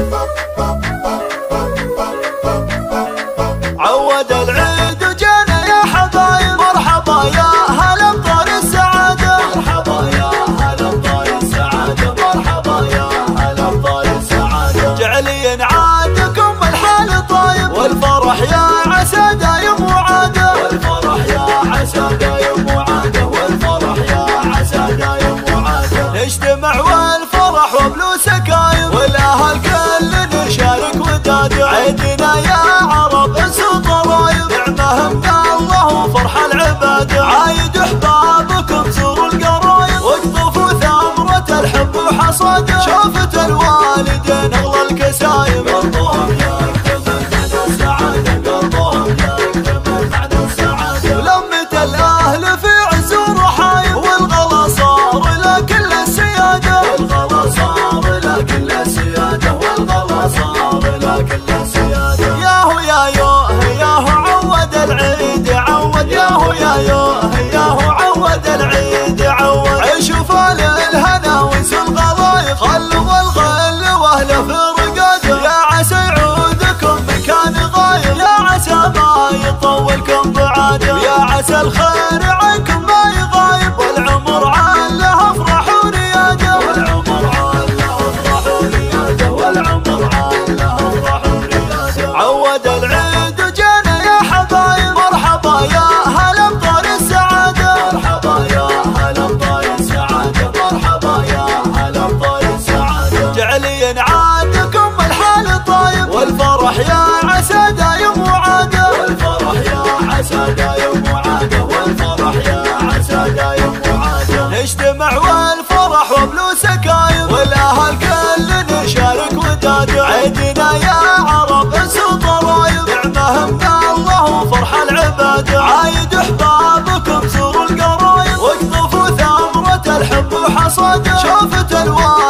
عود العيد وجانا يا حبايب، مرحبا يا هلا بطار السعادة، مرحبا يا هلا بطار السعادة، مرحبا يا هلا بطار السعادة. جعلي عادكم الحال طايب، والفرح يا عسى دايم وعادة، والفرح يا عسى دايم وعادة، والفرح يا عسى دايم وعادة. نجتمع والفرح وبلو سكايب، والاهل كل نشارك ودادة، عيدنا يا عرب انسوا ضرايب، نعمة من الله وفرح العبادة. عايد احبابكم زوروا القرايب، واقطفوا ثمرة الحب وحصاده، شوفت الوالدين اغلى الكسايب، قلبهم يكتمل بعد السعادة، قلبهم يكتمل بعد السعادة. ولمة الاهل في عز ورحايب، والغلا صار لكل السيادة، والغلا صار لكل السيادة، والغلا صار لكل السيادة. ياهو يا يوه ياهو عود العيد عود، ياهو يا يوه ياهو عود العيد عود. عيشوا فال الهنا وانسوا الغلايب، خلوا الغل واهله في رقاده، يا عسى يعودكم مكان غايب، يا عسى ما يطولكم بعاده، يا عسى الخير عنكم ما يغايب، والعمر عاله افرح ورياده، والعمر عاله افرح ورياده، والعمر عاله افرح ورياده. عود العيد وجانا يا حبايب، مرحبا يا هلا بطار السعادة، مرحبا يا هلا بطار السعادة، مرحبا يا هلا بطار السعادة. جعلي عادكم الحال طايب، والفرح يا عسى دايم وعادة، والفرح يا عسى دايم وعادة، والفرح يا عسى دايم وعادة. نجتمع والفرح وبلو سكايب، والاهل كل نشارك ودادة، عيدنا يا عرب انسوا ضرايب، نعمة من الله وفرح العبادة. عايد احبابكم زوروا القرايب، واقطفوا ثمرة الحب وحصاده، شوفت الوالدين